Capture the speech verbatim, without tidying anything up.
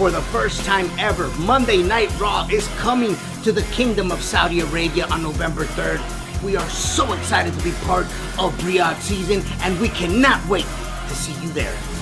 For the first time ever, Monday Night Raw is coming to the Kingdom of Saudi Arabia on November third. We are so excited to be part of Riyadh season, and we cannot wait to see you there.